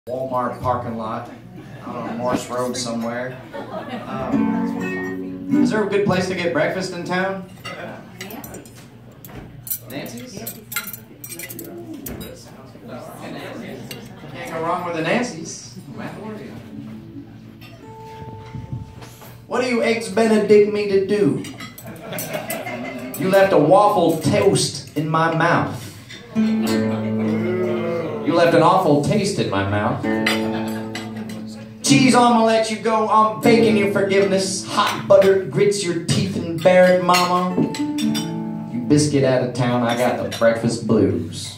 Walmart parking lot on Morse Road somewhere. Is there a good place to get breakfast in town? Nancy's? Can't go wrong with the Nancy's. What do you eggs Benedict me to do? You left a waffle toast in my mouth. You left an awful taste in my mouth. Cheese, I'ma let you go. I'm baking your forgiveness. Hot buttered grits your teeth and bear it, mama. You biscuit out of town, I got the breakfast blues.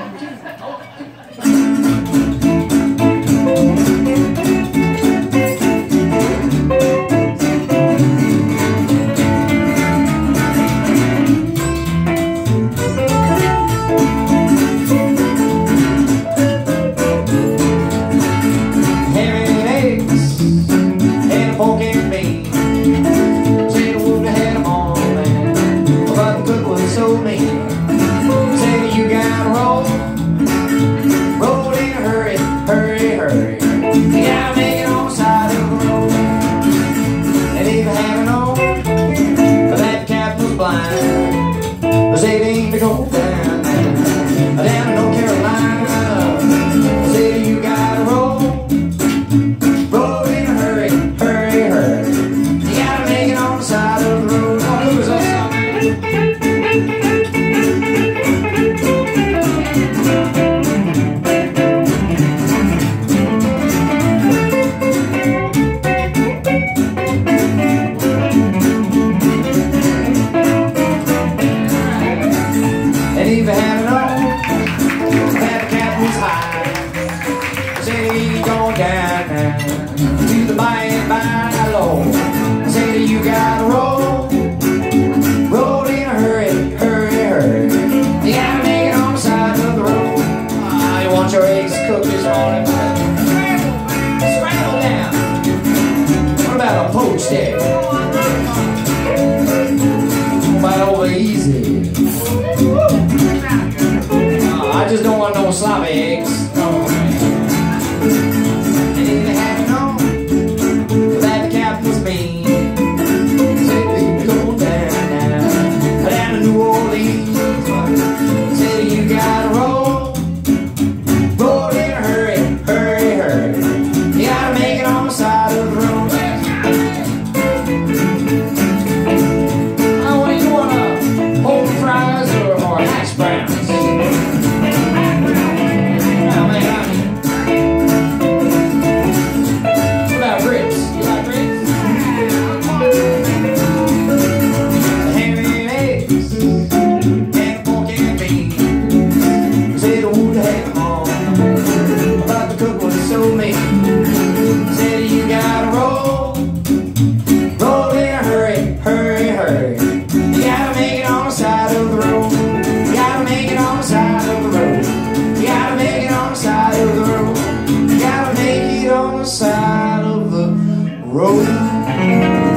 To the by low. Say that you gotta roll, roll in a hurry, hurry, hurry. You gotta make it on the side of the road. You want your eggs cooked this morning? Scramble down. What about a poached egg? What about over easy? I just don't want no sloppy eggs. Side of the road.